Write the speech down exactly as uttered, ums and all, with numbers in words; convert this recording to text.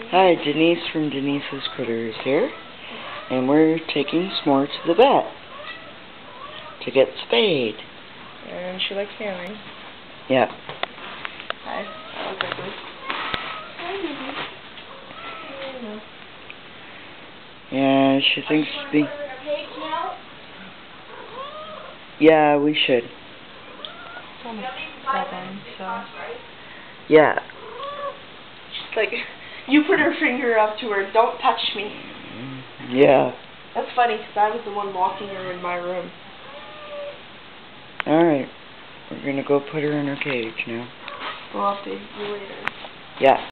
Hi, Denise from Denise's Critters here, and we're taking Smore to the vet to get spayed. And she likes meowing. Yep. Hi. Okay, please. Hi, baby. Yeah, she thinks the. Yeah, we should. It's almost seven, so. Yeah. She's like, you put her finger up to her, don't touch me. Yeah. That's funny, because I was the one walking her in my room. Alright. We're gonna go put her in her cage now. We'll update you later. Yeah.